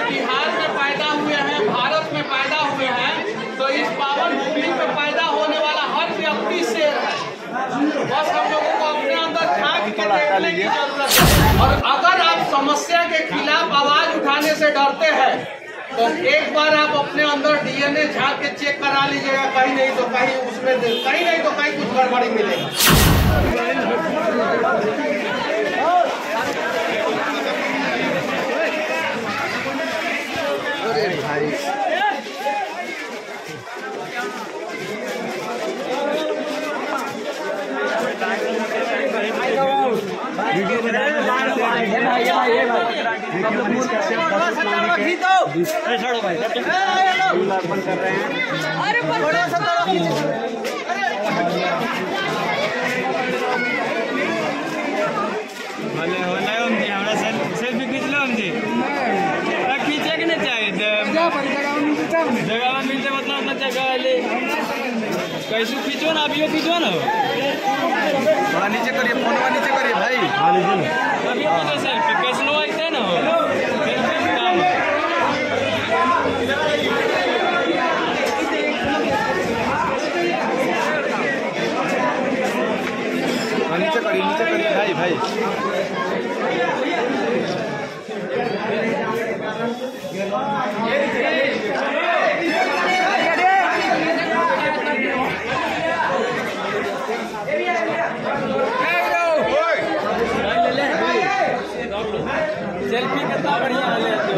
बिहार में पैदा हुए हैं, भारत में पैदा हुए हैं, तो इस पावन भूमि में पैदा होने वाला हर व्यक्ति शेर है। बस हम लोगों को अपने अंदर झांक के देखने की जरूरत है। और अगर आप समस्या के खिलाफ आवाज उठाने से डरते हैं तो एक बार आप अपने अंदर डीएनए झांक के चेक करा लीजिएगा, कहीं नहीं तो कहीं उसमें कहीं नहीं तो कहीं कुछ गड़बड़ी मिलेगा। वीडियो बना कर रहे हैं। हमरा सेल्फी खींच लो हम जी, खींचे के नहीं चाहिए जगह में मिलते मतलब अपना जगह ले कैसे खींचो ना, अभी खींचो ना, थोड़ा नीचे करिए, फोन नीचे करिए भाई, अभी सेल्फी कैसे लो आते ना नीचे करिए भाई भाई। सेल्फी कितना बढ़िया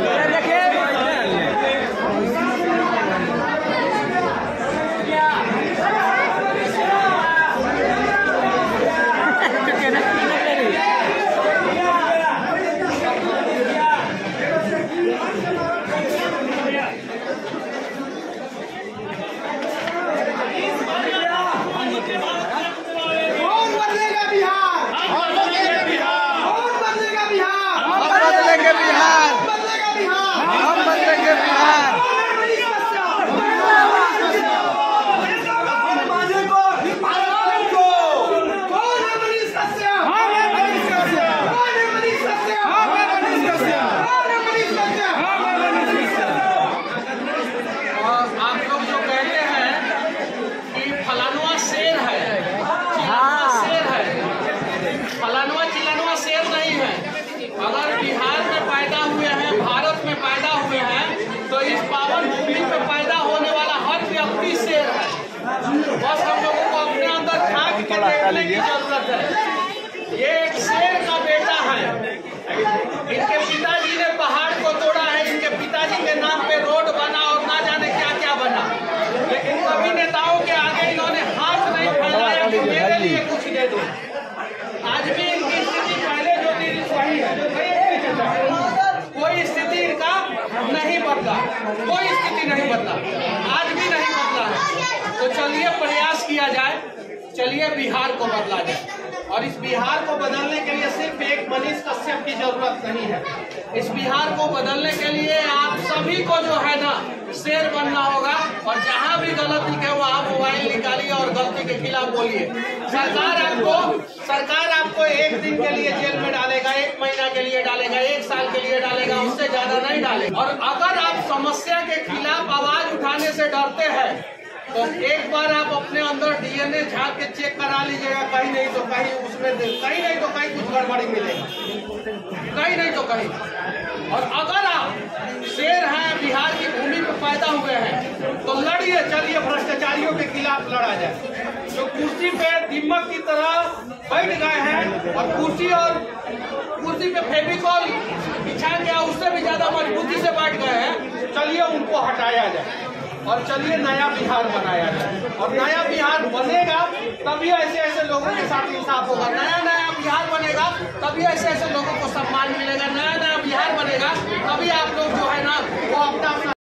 बस हम लोगों को अपने अंदर झांक के देखने की जरूरत है। ये एक शेर का बेटा है। इनके पिताजी ने पहाड़ को तोड़ा है, इनके पिताजी के नाम पे रोड बना और ना जाने क्या क्या बना, लेकिन कभी नेताओं के आगे इन्होंने हाथ नहीं फैलाया कि मेरे लिए कुछ दे दो। आज भी इनकी स्थिति पहले जो थी वही है, कोई स्थिति इनका नहीं बदला, कोई स्थिति नहीं बदला, आज भी नहीं बदला है। तो चलिए प्रयास किया जाए, चलिए बिहार को बदला जाए। और इस बिहार को बदलने के लिए सिर्फ एक मनीष कश्यप की जरूरत नहीं है। इस बिहार को बदलने के लिए आप सभी को जो है ना शेर बनना होगा, और जहां भी गलती है वहां मोबाइल निकालिए और गलती के खिलाफ बोलिए। सरकार आपको एक दिन के लिए जेल में डालेगा, 1 महीना के लिए डालेगा, 1 साल के लिए डालेगा, उससे ज्यादा नहीं डालेगा। और अगर आप समस्या के खिलाफ आवाज उठाने से डरते हैं तो एक बार आप अपने अंदर डीएनए झांक के चेक करा लीजिएगा, कहीं नहीं तो कहीं उसमें कहीं नहीं तो कहीं कुछ गड़बड़ी मिलेगा, कहीं नहीं तो कहीं। और अगर आप शेर हैं, बिहार की भूमि पर पैदा हुए हैं, तो लड़िए, चलिए भ्रष्टाचारियों के खिलाफ लड़ा जाए। जो कुर्सी पे दीमक की तरह बैठ गए हैं और कुर्सी पे फेविकॉल बिछा गया, उससे भी ज्यादा मजबूती से बैठ गए हैं, चलिए उनको हटाया जाए और चलिए नया बिहार बनाया जाए। और नया बिहार बनेगा तभी ऐसे लोगों के साथ इंसाफ होगा। नया बिहार बनेगा तभी ऐसे लोगों को सम्मान मिलेगा। नया बिहार बनेगा तभी आप लोग जो है ना वो अपना